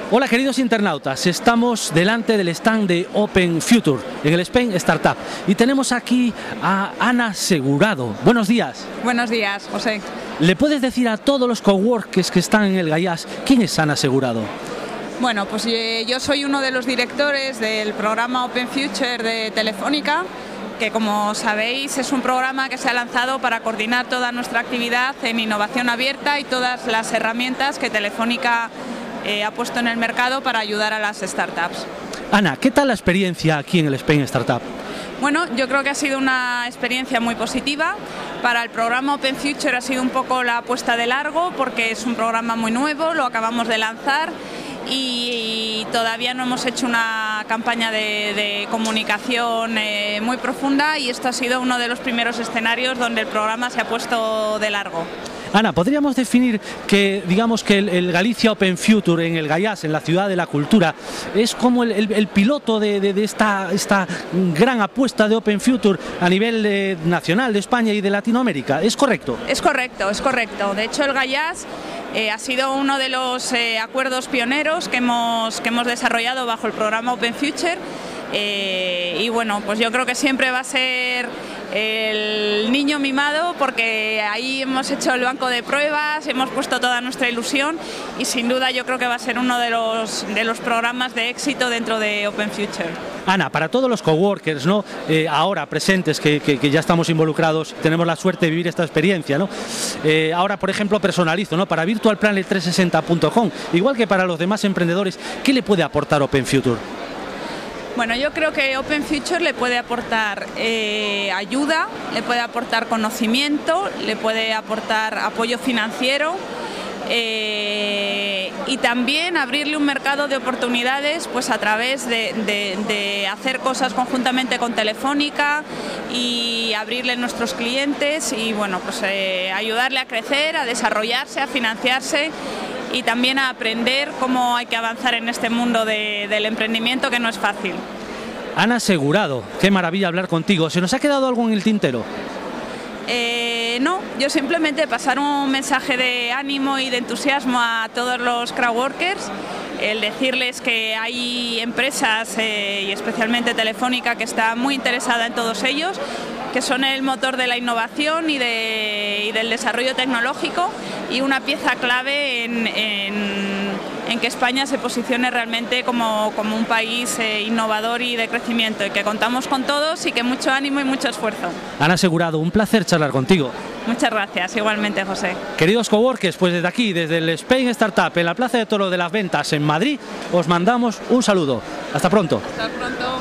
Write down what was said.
Hola queridos internautas, estamos delante del stand de Open Future en el Spain Startup y tenemos aquí a Ana Segurado. Buenos días. Buenos días, José. ¿Le puedes decir a todos los coworkers que están en el Gaiás quién es Ana Segurado? Bueno, pues yo soy uno de los directores del programa Open Future de Telefónica, que como sabéis es un programa que se ha lanzado para coordinar toda nuestra actividad en innovación abierta y todas las herramientas que Telefónica ha puesto en el mercado para ayudar a las startups. Ana, ¿qué tal la experiencia aquí en el Spain Startup? Bueno, yo creo que ha sido una experiencia muy positiva. Para el programa Open Future ha sido un poco la apuesta de largo porque es un programa muy nuevo, lo acabamos de lanzar y todavía no hemos hecho una campaña de comunicación muy profunda y esto ha sido uno de los primeros escenarios donde el programa se ha puesto de largo. Ana, ¿podríamos definir que, digamos, que el Galicia Open Future en el Gaiás, en la ciudad de la cultura, es como el piloto de esta gran apuesta de Open Future a nivel nacional de España y de Latinoamérica? ¿Es correcto? Es correcto, es correcto. De hecho, el Gaiás ha sido uno de los acuerdos pioneros que hemos desarrollado bajo el programa Open Future y bueno, pues yo creo que siempre va a ser el niño mimado porque ahí hemos hecho el banco de pruebas, hemos puesto toda nuestra ilusión y sin duda yo creo que va a ser uno de los programas de éxito dentro de Open Future. Ana, para todos los coworkers, ¿no? Ahora presentes que ya estamos involucrados, tenemos la suerte de vivir esta experiencia, ¿no? Ahora, por ejemplo, personalizo, ¿no? Para virtualplanet360.com, igual que para los demás emprendedores, ¿qué le puede aportar Open Future? Bueno, yo creo que Open Future le puede aportar ayuda, le puede aportar conocimiento, le puede aportar apoyo financiero y también abrirle un mercado de oportunidades pues a través de hacer cosas conjuntamente con Telefónica y abrirle nuestros clientes y bueno, pues ayudarle a crecer, a desarrollarse, a financiarse y también a aprender cómo hay que avanzar en este mundo del emprendimiento que no es fácil. Ana Segurado, qué maravilla hablar contigo. ¿Se nos ha quedado algo en el tintero? No, yo simplemente pasar un mensaje de ánimo y de entusiasmo a todos los crowdworkers, el decirles que hay empresas y especialmente Telefónica que está muy interesada en todos ellos, que son el motor de la innovación y del desarrollo tecnológico y una pieza clave en que España se posicione realmente como un país innovador y de crecimiento y que contamos con todos y que mucho ánimo y mucho esfuerzo. Ana Segurado, un placer charlar contigo. Muchas gracias, igualmente José. Queridos coworkers, pues desde aquí, desde el Spain Startup en la Plaza de Toro de las Ventas en Madrid, os mandamos un saludo. Hasta pronto. Hasta pronto.